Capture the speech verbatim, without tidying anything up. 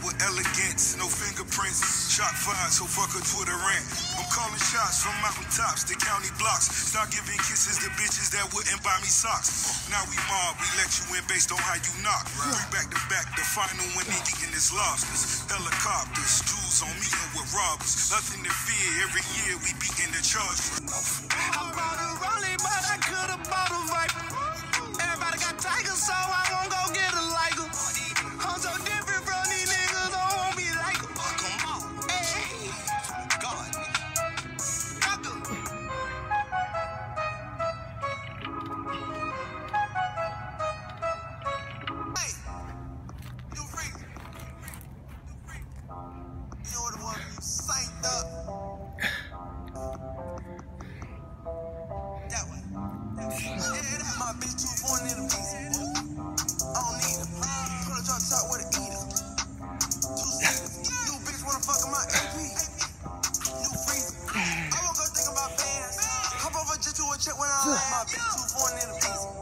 with elegance, no fingerprints. Shot fired, so fuck a Twitter rant. I'm calling shots from mountaintops to county blocks. Start giving kisses to bitches that wouldn't buy me socks. Now we mob, we let you in based on how you knock. Three back to back, the final when they eating this lobsters. Helicopters, Jews on meeting with robbers. Nothing to fear, every year we beating the charges. I bought a Rollie, but I could've bought a Viper. Everybody got Tigers, so I won't go get a Liger. I'm so different from these niggas, I won't be like them. Come on, hey, God, hey, you freak, you freak. You know what it was? You synced up. That way. Yeah, that my bitch too foreign in the piece. I don't need him. Put a drop top with a eater. Two seasons. You bitch wanna fuck in my A P. New freezer. I woke up thinking about bands. Hop over just to a check when I land. My bitch too foreign in the piece.